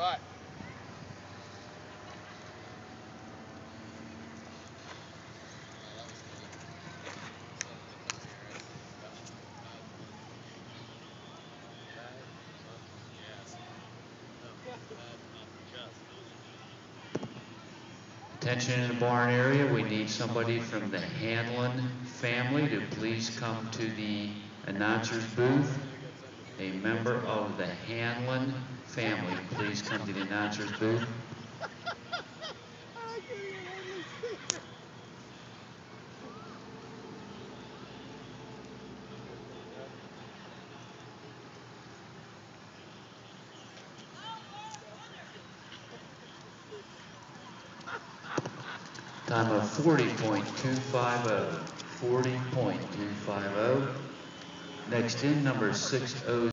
Cut. Attention in the barn area, we need somebody from the Hanlon family to please come to the announcer's booth. A member of the Hanlon family, please come to the announcer's booth. Time of 40.250. 40.250. Next in, number 60.